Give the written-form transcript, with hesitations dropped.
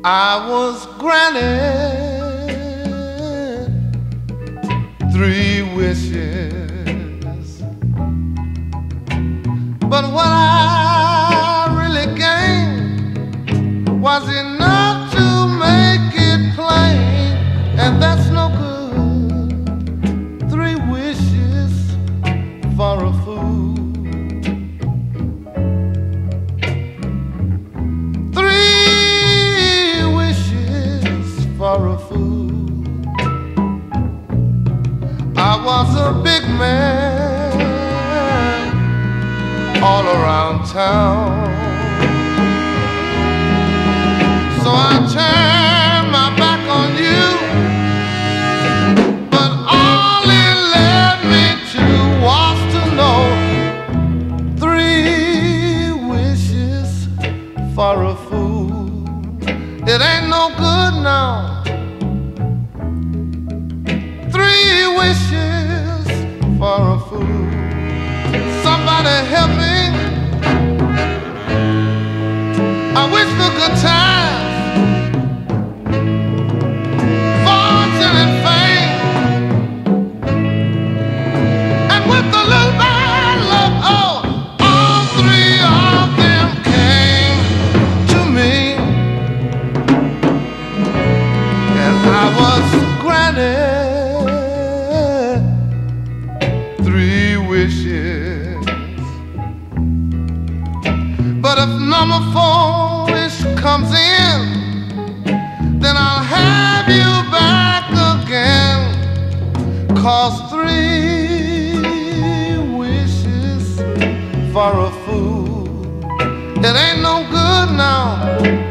I was granted 3 wishes, but what I really gained was enough to make it plain, and that's no good. 3 wishes for a fool. For a fool. I was a big man all around town, so I turned my back on you, but all it led me to was to know 3 wishes for a fool. It ain't no good now. 3 wishes for a fool. Somebody help me. I wish for good times, fortune and fame, and with a little bad luck, oh, all 3 of them came to me, and I was granted 3 wishes. But if number 4 wish comes in, then I'll have you back again, 'cause 3 wishes for a fool, it ain't no good now.